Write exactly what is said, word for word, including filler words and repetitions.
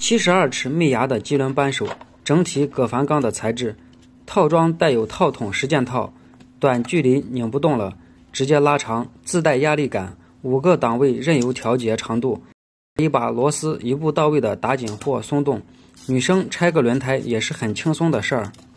七十二尺魅牙的机轮扳手，整体葛帆钢的材质，套装带有套筒十件套，短距离拧不动了，直接拉长，自带压力杆，五个档位任由调节长度，一把螺丝一步到位的打紧或松动。女生拆个轮胎也是很轻松的事儿。